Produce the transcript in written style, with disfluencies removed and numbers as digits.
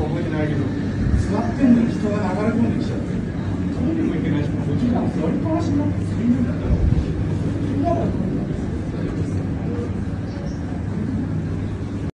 覚えてないけど、座ってんのに人が流れ込んできちゃって、トイレも行けないし、こっちが座りっぱなしになって、最悪だった。